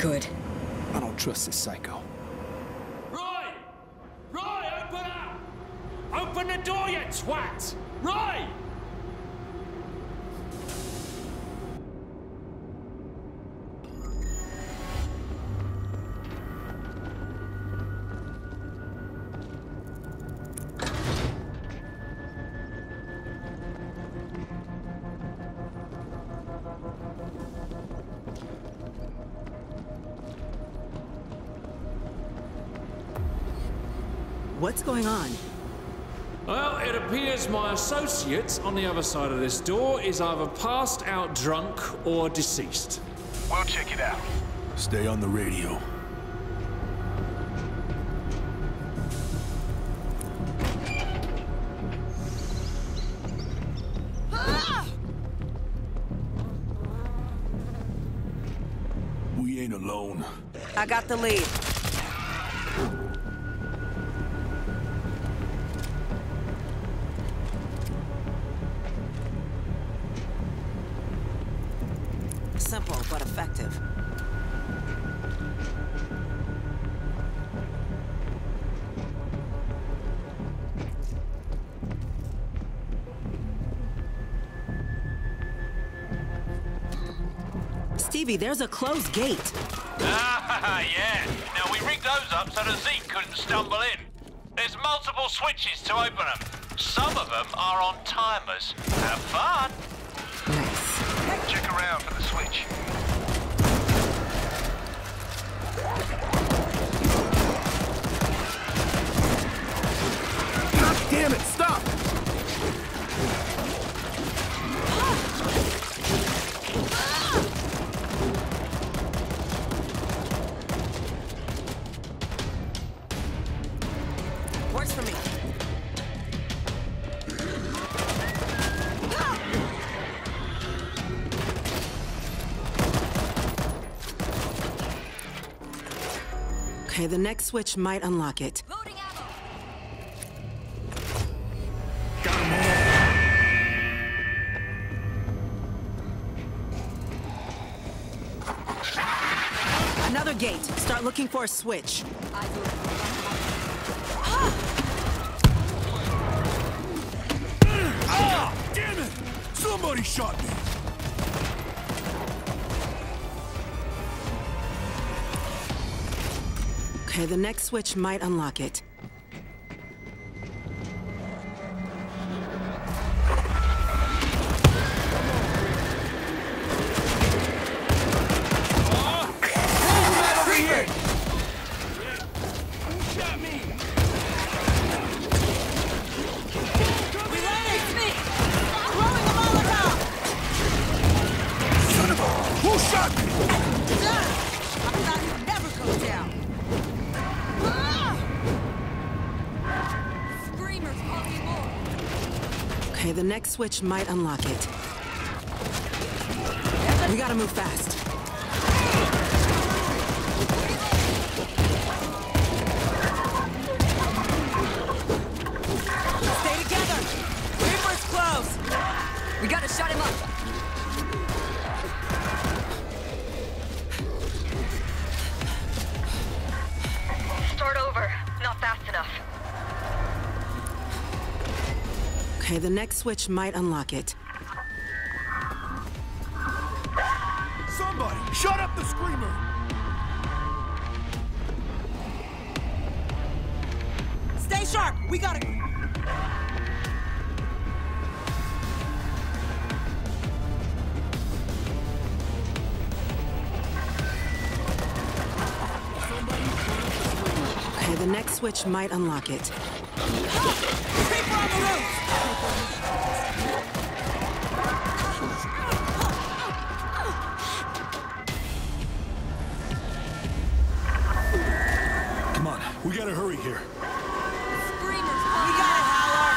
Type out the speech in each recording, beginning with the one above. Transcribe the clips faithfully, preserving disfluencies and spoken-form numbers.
Good. I don't trust this psycho. Roy! Roy, open up! Open the door, you twat! Roy! What's going on? Well, it appears my associate on the other side of this door is either passed out drunk or deceased. We'll check it out. Stay on the radio. We ain't alone. I got the lead. Simple, but effective. Stevie, there's a closed gate. Ah, yeah. Now, we rigged those up so the Zeke couldn't stumble in. There's multiple switches to open them. Some of them are on timers. Have fun. Nice. Check around for the switch. God damn it, stop! Works for me. Okay, the next switch might unlock it. Loading ammo. Got him all. Another gate. Start looking for a switch. I do. Ah! Damn it! Somebody shot me! Okay, the next switch might unlock it. Over here! Who shot me? Reloading! Me! Throwing a Molotov! Son of a... Who shot me? Done! I thought you'd never go down. Screamers calling more. Okay, the next switch might unlock it. We gotta move fast. Stay together! Reaper's close! We gotta shut him up! Start over. Not fast enough. Okay, the next switch might unlock it. Somebody! Shut up the screamer! Stay sharp! We gotta... Okay, the next switch might unlock it. Creeper on the roof! Come on, we gotta hurry here. Screamers! We got it, Howler!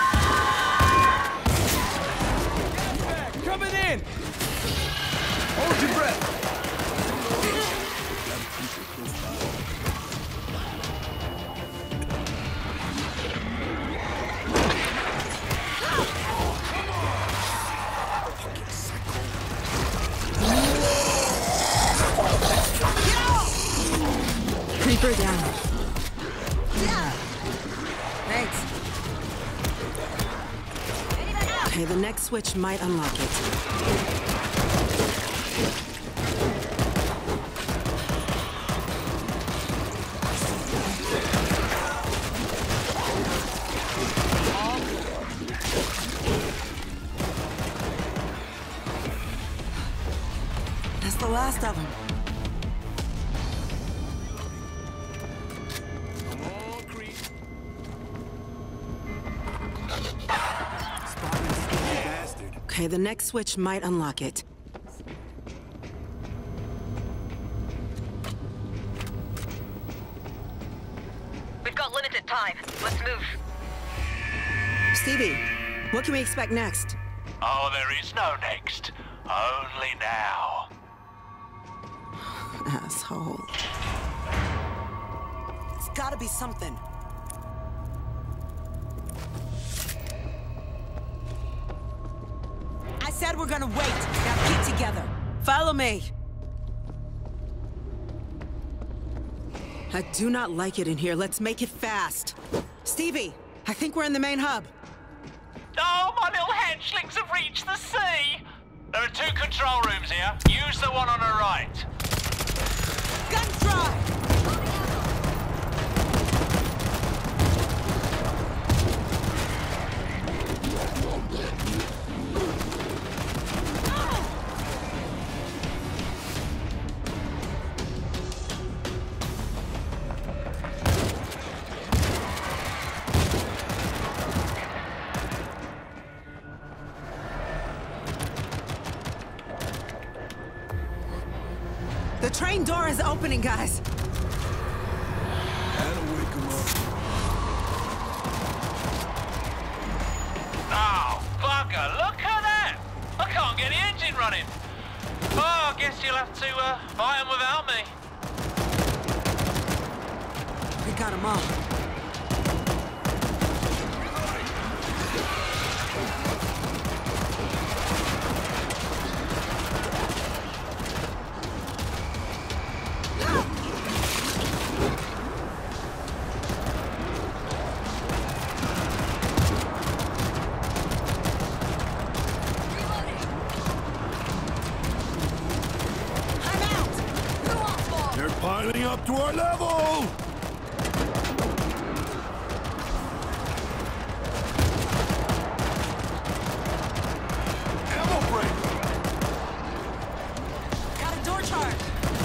Coming in! Hold your breath! Get off! Okay, the next switch might unlock it. That's the last of them. Okay, the next switch might unlock it. We've got limited time. Let's move. Stevie, what can we expect next? Oh, there is no next. Only now. Asshole. It's gotta be something. I said we're gonna wait. Now get together. Follow me. I do not like it in here. Let's make it fast. Stevie, I think we're in the main hub. Oh, my little hatchlings have reached the sea! There are two control rooms here. Use the one on the right. Gun drive! The train door is opening, guys. That'll wake 'em up. Oh, bugger, look at that! I can't get the engine running. Oh, I guess you'll have to uh, fight them without me. We got them all. Piling up to our level! Ammo break! Got a door charge.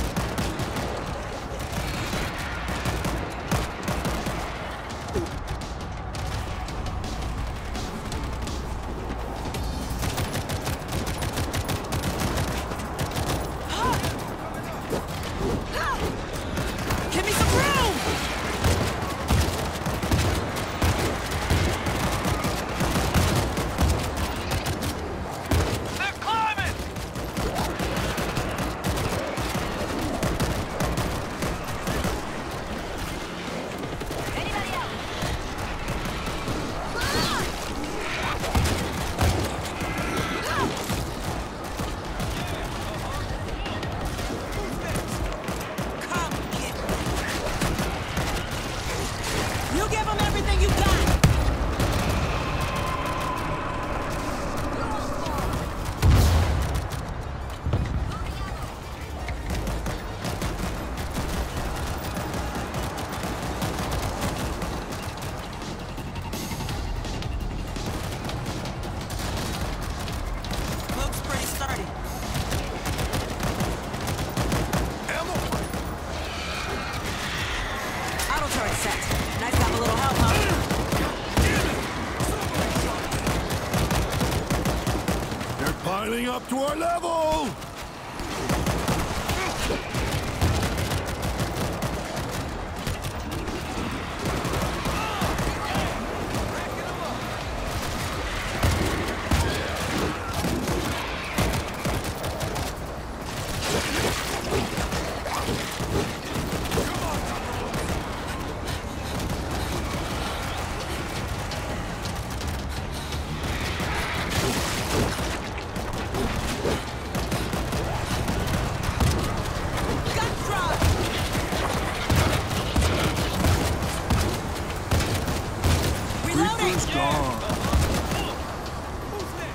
Give me some room! They're climbing! Anybody else? Come get me. You give them everything you got. Looks pretty sturdy. Ammo break! Auto turret set. Nice to have a little help, huh? They're piling up to our level! Gun drive! Reloading! Reaper's gone.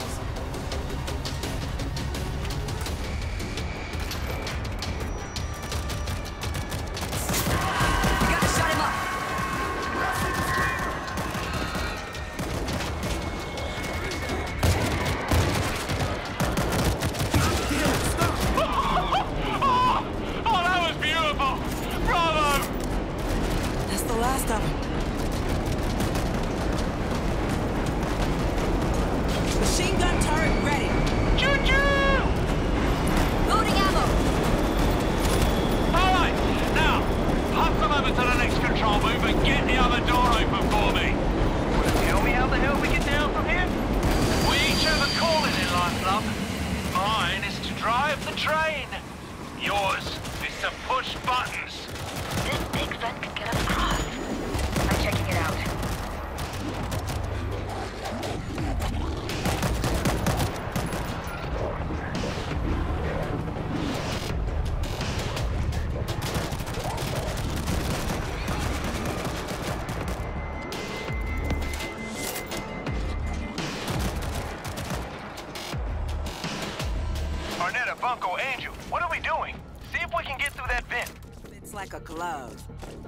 Bunko, Angel, what are we doing? See if we can get through that vent. It's like a glove.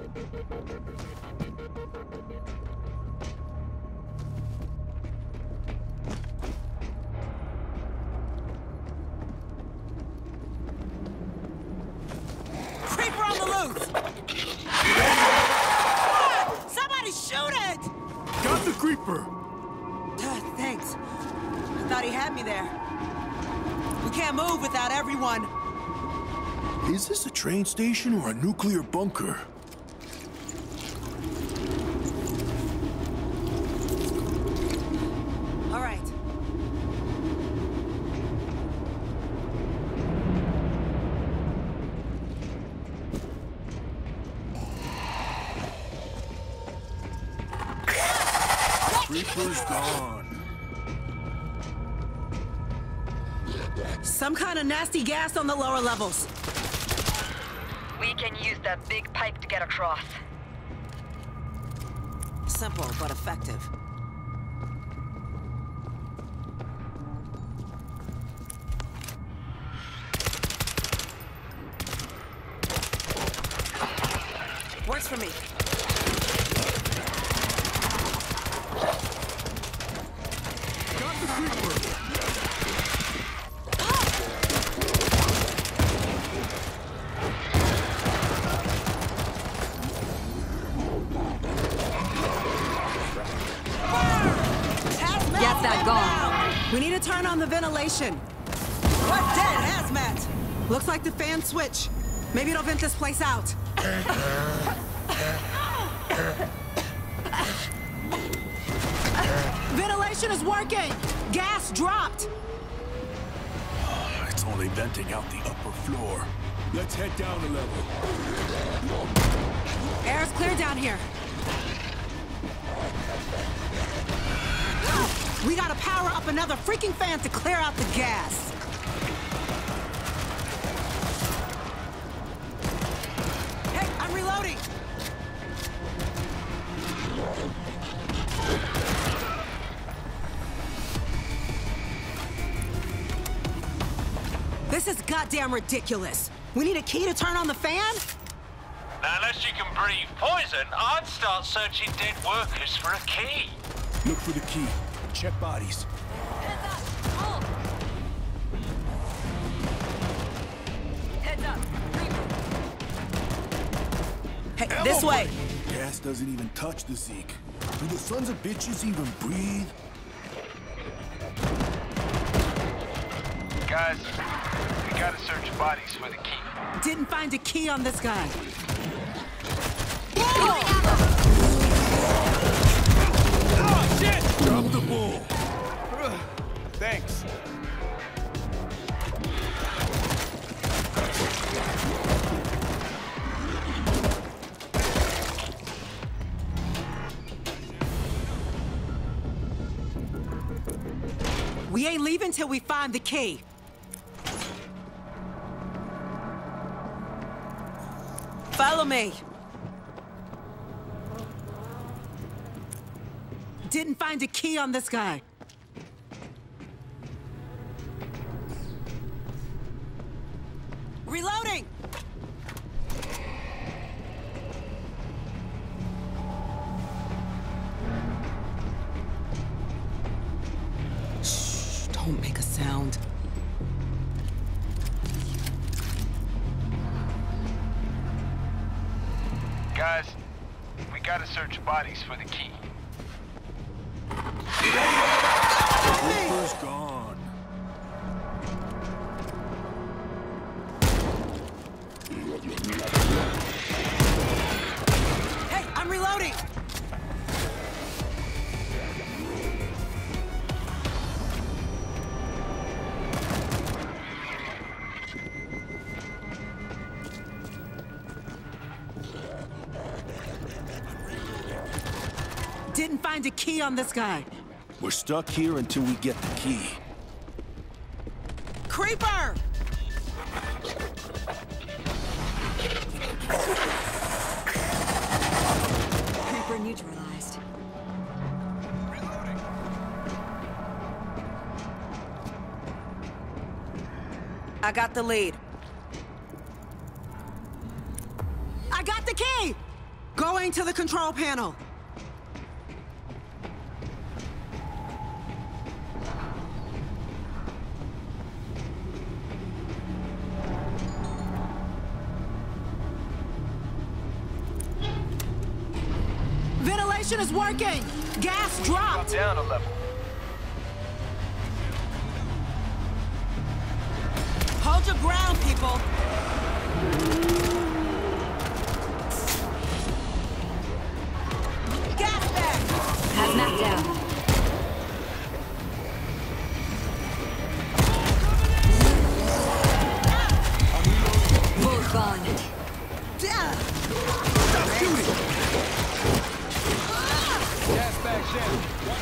Creeper on the loose! Ah! Somebody shoot it! Got the creeper! Uh, thanks. I thought he had me there. We can't move without everyone. Is this a train station or a nuclear bunker? All right. Creeper's gone. Some kind of nasty gas on the lower levels. We can use that big pipe to get across. Simple, but effective. Works for me. Got the creeper! Get that gone. We need to turn on the ventilation. We're dead, hazmat. Looks like the fan switch. Maybe it'll vent this place out. Ventilation is working. Gas dropped. It's only venting out the upper floor. Let's head down a level. Air's clear down here. We gotta power up another freaking fan to clear out the gas. Hey, I'm reloading. This is goddamn ridiculous. We need a key to turn on the fan? Now, unless you can breathe poison, I'd start searching dead workers for a key. Look for the key. Check bodies. Heads up! Hold! Heads up! Hey, Ammo this way. break. Gas doesn't even touch the Zeke. Do the sons of bitches even breathe? Guys, we gotta search bodies for the key. Didn't find a key on this guy. Oh, shit! Drop the bull. Thanks. We ain't leaving till we find the key. Follow me. Didn't find a key on this guy. Reloading! Shh, don't make a sound. Guys, we gotta search bodies for the key. Creeper's gone. Hey, I'm reloading! Didn't find a key on this guy. We're stuck here until we get the key. Creeper! Creeper neutralized. I got the lead. I got the key! Going to the control panel. Ventilation is working! Gas dropped! Down a level. Hold your ground, people! Gas bag! Hazmat down. Both gone. Stop shooting! Gas bag down.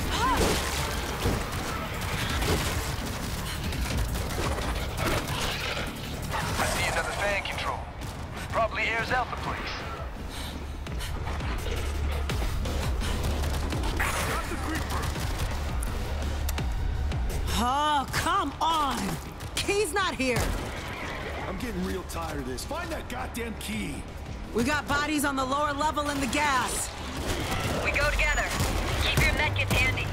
I see another fan control. Probably airs out the place. Oh, come on! Key's not here! I'm getting real tired of this. Find that goddamn key! We got bodies on the lower level in the gas. We go together. Keep your medkits handy.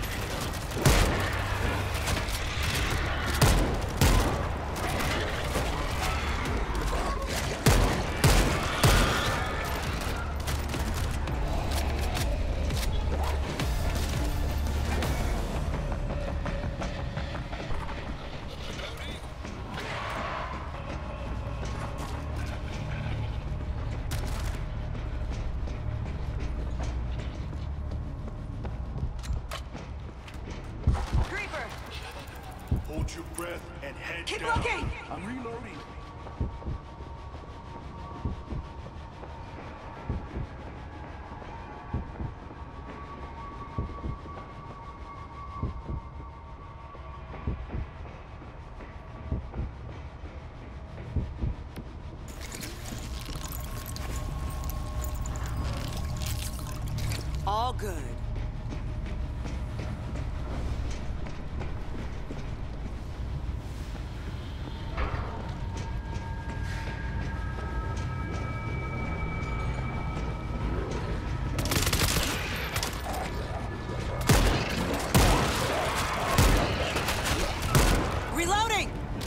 Hold your breath and head Keep down. looking! I'm reloading. All good. Reloading!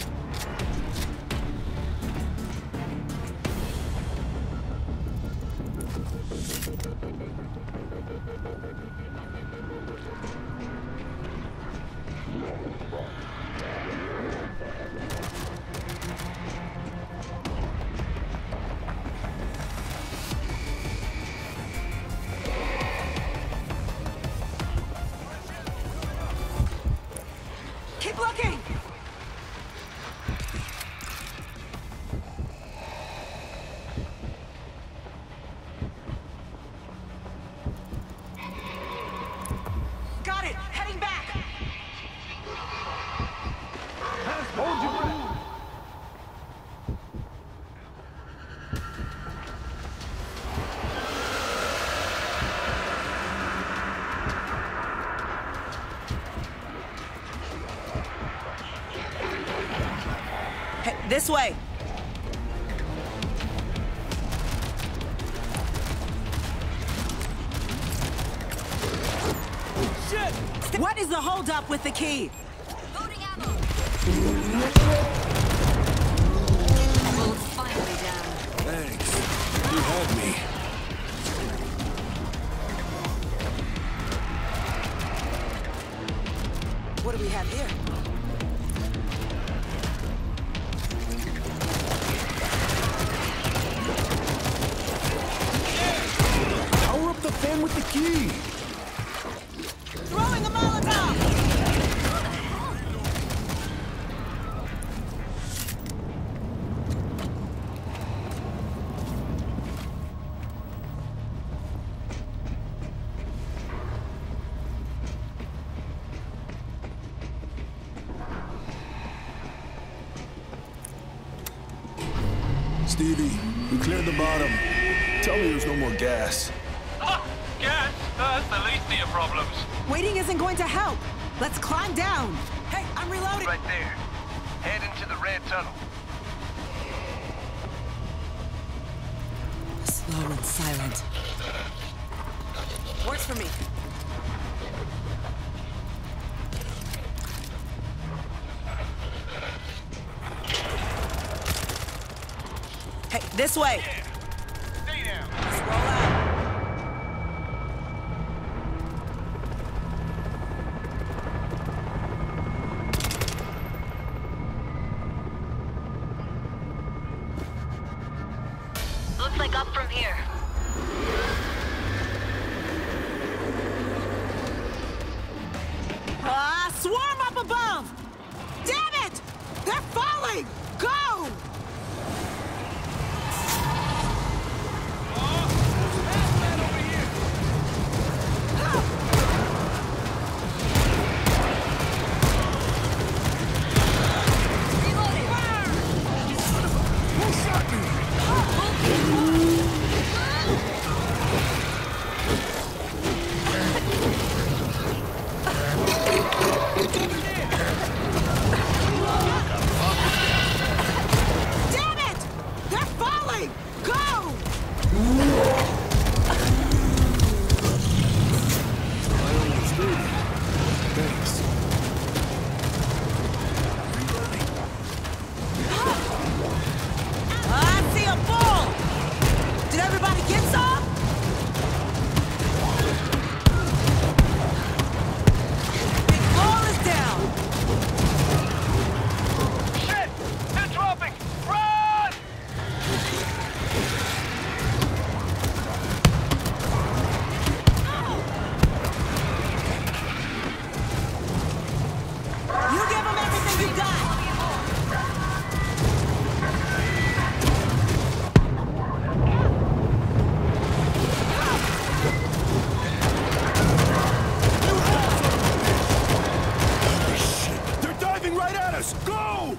Keep looking! Got it! Heading back! Hold your breath. Hey, this way! Shit! What is the holdup with the key? Loading ammo. Bull's finally down. Thanks. You had me. What do we have here? Power up the fan with the key! Throwing a Molotov! Stevie, we cleared the bottom. Tell me there's no more gas. Ha! Gas? That's the least of your problems. Waiting isn't going to help. Let's climb down. Hey, I'm reloading. Right there. Head into the red tunnel. Slow and silent. Works for me. Hey, this way! Stay down. Let's roll out. Looks like up from here. Ah, swarm up above! Damn it! They're falling! Go! Damn it! They're falling! Go! Thanks. I see a ball! Did everybody get some? Big ball is down! Shit! They're dropping! Run! You give them everything you got! They're diving right at us! Go!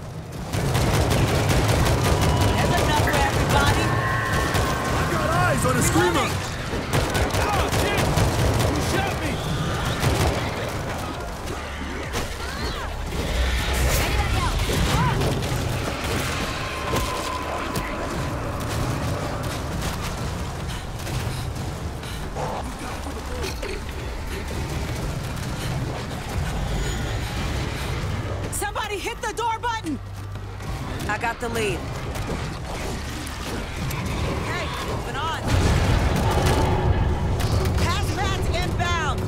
There's enough for everybody! I've got eyes on a screamer! Oh, shit! You shot me! Somebody hit the door button! I got the lead. Okay, moving on. Hazmat's inbound!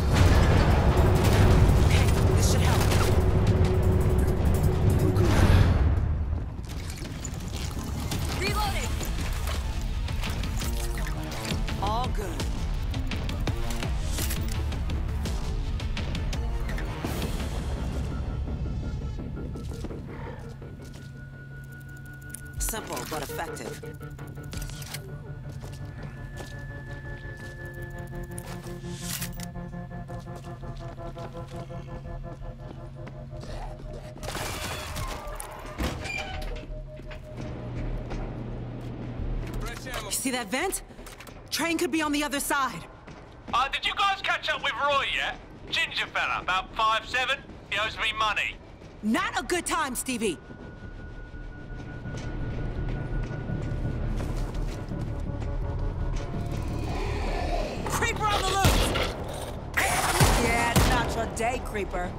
Okay, this should help. Reloading! All good. Simple, but effective. You see that vent? Train could be on the other side. Uh, did you guys catch up with Roy yet? Ginger fella, about five seven. He owes me money. Not a good time, Stevie. Creeper on the loose! Yeah, it's not your day, Creeper.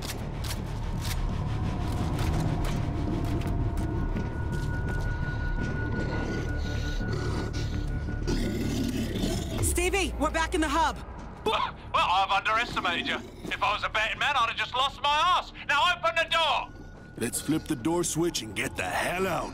Stevie, we're back in the hub. Well, I've underestimated you. If I was a betting man, I'd have just lost my ass. Now open the door! Let's flip the door switch and get the hell out.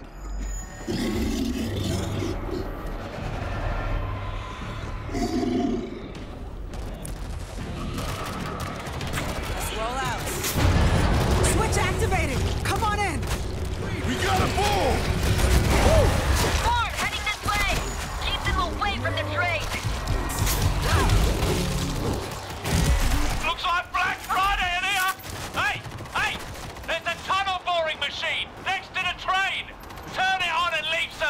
Let's roll out. Switch activated! Come on in! We got a bull! More heading this way! Keep them away from the train! Looks like Black Friday in here! Hey, hey! There's a tunnel boring machine next to the train! Turn it on and leave some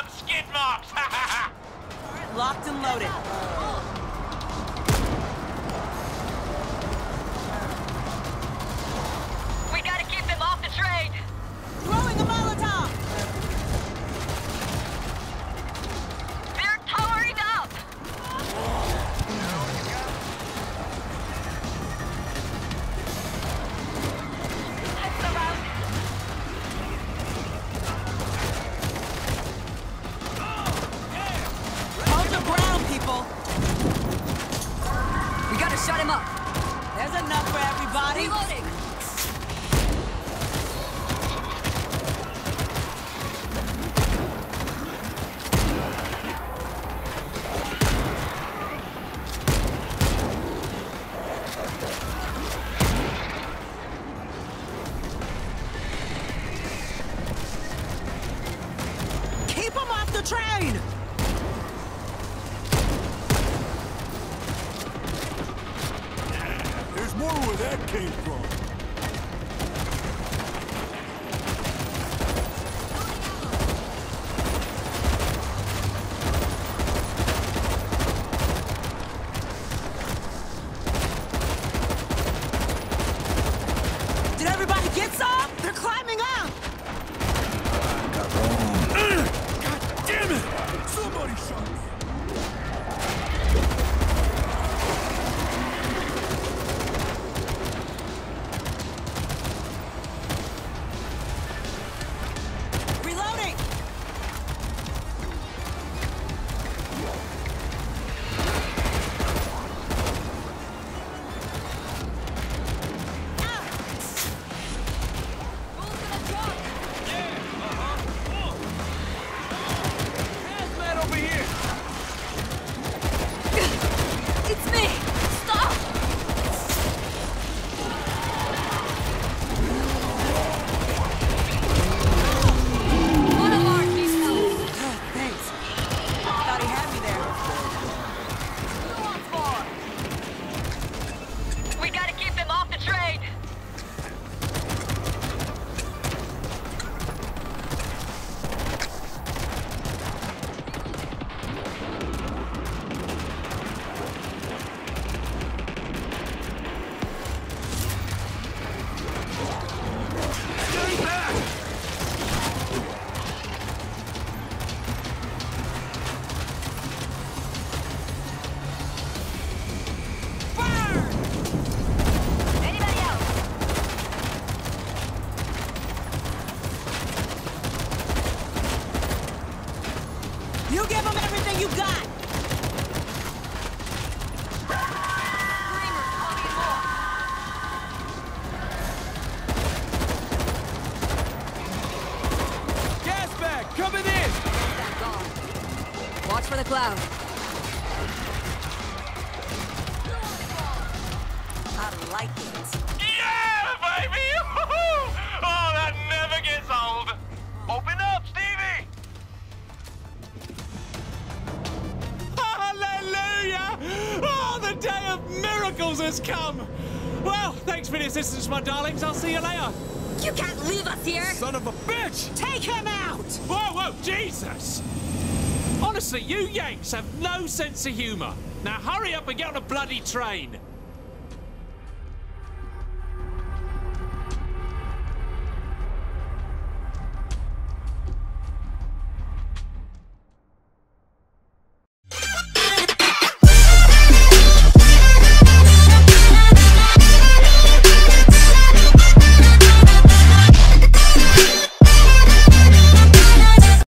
There's enough for everybody. Reloading! Keep them off the train! There's more where that came from. Did everybody get some? They're climbing up! God damn it! Somebody shot me. Reloading! Hazmat over here! It's me! Stop! One of our needs help. Oh, thanks. Thought he had me there. We gotta keep them off the train. Stay back! Anybody else? You give them everything you got! Screamers coming more. Gas bag coming in! That gone. Watch for the cloud. I like it. Yeah, baby! Oh, that never gets old. Open up, Stevie! Hallelujah! Oh, the day of miracles has come! Well, thanks for the assistance, my darlings. I'll see you later. You can't leave us here! Son of a bitch! Take him out! Whoa, whoa, Jesus! Honestly, you Yanks have no sense of humour. Now hurry up and get on a bloody train.